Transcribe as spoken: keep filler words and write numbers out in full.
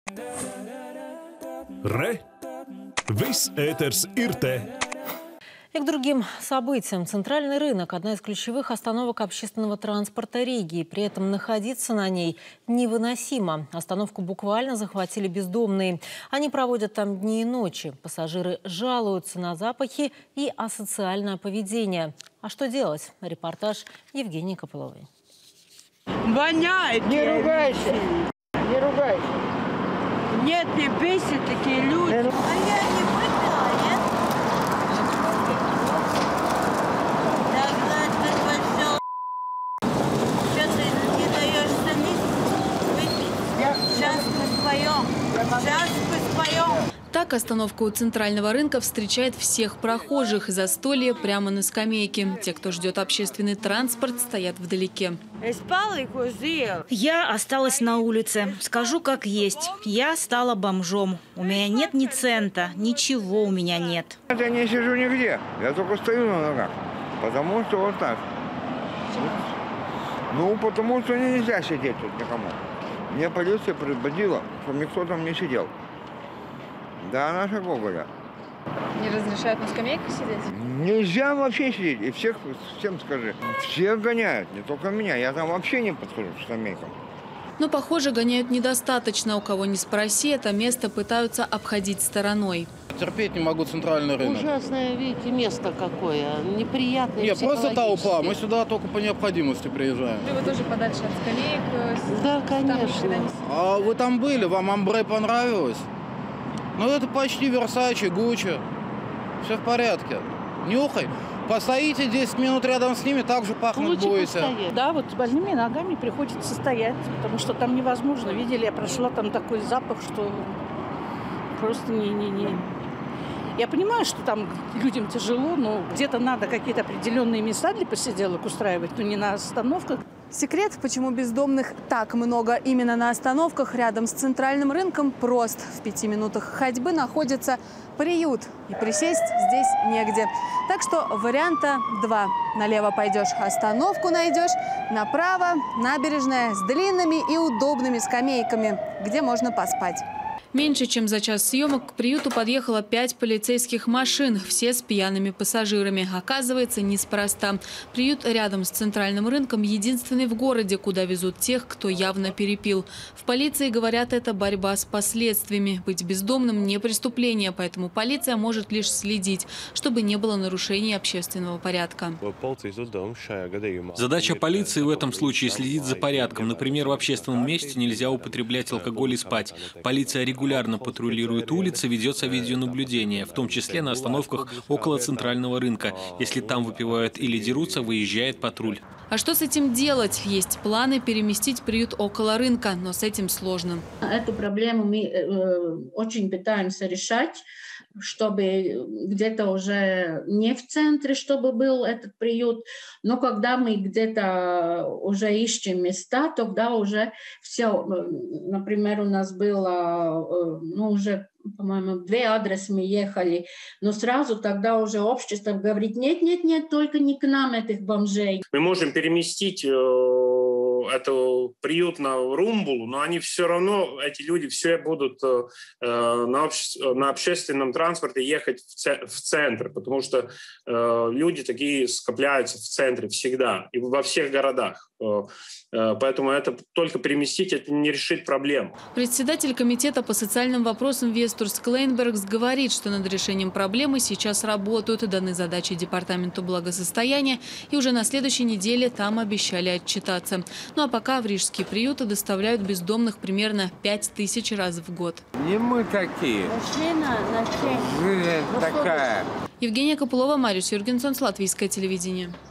Re! Viss ēters ir te! И к другим событиям. Центральный рынок – одна из ключевых остановок общественного транспорта Риги. При этом находиться на ней невыносимо. Остановку буквально захватили бездомные. Они проводят там дни и ночи. Пассажиры жалуются на запахи и асоциальное поведение. А что делать? Репортаж Евгении Копыловой. Воняет! Не ругайся! Не ругайся! Нет, не бесит такие люди. А я не поняла, нет? Что ты не даешь залить? Выпить? Сейчас мы споем. Сейчас мы споем. Так остановка у центрального рынка встречает всех прохожих. Застолье прямо на скамейке. Те, кто ждет общественный транспорт, стоят вдалеке. Я осталась на улице. Скажу, как есть. Я стала бомжом. У меня нет ни цента. Ничего у меня нет. Я не сижу нигде. Я только стою на ногах. Потому что вот так. Ну, потому что нельзя сидеть тут никому. Мне полиция предупредила, чтобы никто там не сидел. Да, наша Гоголя. Не разрешают на скамейках сидеть? Нельзя вообще сидеть. И всех, всем скажи. Всех гоняют, не только меня. Я там вообще не подхожу к скамейкам. Но, похоже, гоняют недостаточно. У кого не спроси, это место пытаются обходить стороной. Терпеть не могу центральный рынок. Ужасное, видите, место какое. Неприятное. Нет, просто толпа. Мы сюда только по необходимости приезжаем. Вы тоже подальше от скамеек? Да, конечно. А вы там были? Вам амбре понравилось? Ну, это почти Версачи, Гуччи. Все в порядке. Нюхай. Постоите десять минут рядом с ними, так же пахнуть будете. Да, вот с больными ногами приходится стоять, потому что там невозможно. Видели, я прошла, там такой запах, что просто не-не-не. Я понимаю, что там людям тяжело, но где-то надо какие-то определенные места для посиделок устраивать, но не на остановках. Секрет, почему бездомных так много именно на остановках рядом с центральным рынком, прост. В пяти минутах ходьбы находится приют. И присесть здесь негде. Так что варианта два. Налево пойдешь, остановку найдешь. Направо набережная с длинными и удобными скамейками, где можно поспать. Меньше чем за час съемок к приюту подъехало пять полицейских машин, все с пьяными пассажирами. Оказывается, неспроста. Приют рядом с центральным рынком единственный в городе, куда везут тех, кто явно перепил. В полиции говорят, это борьба с последствиями. Быть бездомным не преступление, поэтому полиция может лишь следить, чтобы не было нарушений общественного порядка. Задача полиции в этом случае следить за порядком. Например, в общественном месте нельзя употреблять алкоголь и спать. Полиция регулярно регулярно патрулирует улицы, ведется видеонаблюдение, в том числе на остановках около центрального рынка. Если там выпивают или дерутся, выезжает патруль. А что с этим делать? Есть планы переместить приют около рынка, но с этим сложно. Эту проблему мы э, очень пытаемся решать, чтобы где-то уже не в центре, чтобы был этот приют, но когда мы где-то уже ищем места, тогда уже все, например, у нас было, ну, уже, по-моему, две адресы мы ехали, но сразу тогда уже общество говорит, нет, нет, нет, только не к нам этих бомжей. Мы можем переместить эту приют на Румбулу, но они все равно, эти люди все будут э, на, обще, на общественном транспорте ехать в, ц, в центр, потому что э, люди такие скопляются в центре всегда и во всех городах. Э, э, поэтому это только переместить, это не решит проблему. Председатель комитета по социальным вопросам Вестурс Клейнбергс говорит, что над решением проблемы сейчас работают, даны задачи Департаменту благосостояния, и уже на следующей неделе там обещали отчитаться. Ну а пока в рижские приюты доставляют бездомных примерно пять тысяч раз в год. Не мы такие. Жизнь такая. Евгения Копылова, Мариус Юргенсон, Латвийское телевидение.